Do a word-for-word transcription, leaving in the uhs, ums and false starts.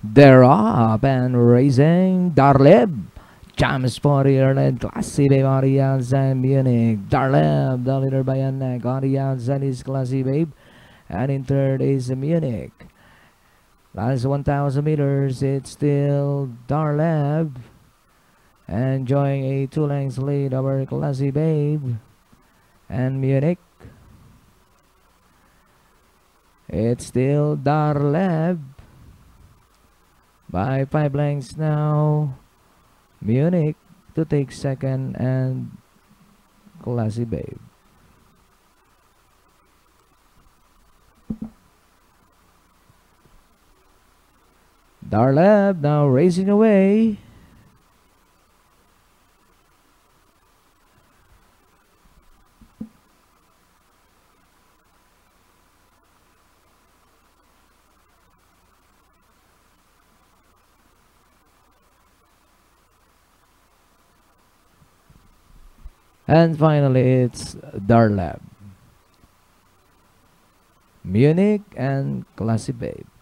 They're up and racing. Darleb. James Poirier led Classy Babe on the outside. Munich. Darleb, the leader by a neck. On the outside is Classy Babe. And in third is Munich. Last one thousand meters, it's still Darleb. Enjoying a two lengths lead over Classy Babe. And Munich. It's still Darleb. By five lengths now. Munich to take second and Classy Babe. Darleb now racing away. And finally, it's Darleb, Munich, and Classy Babe.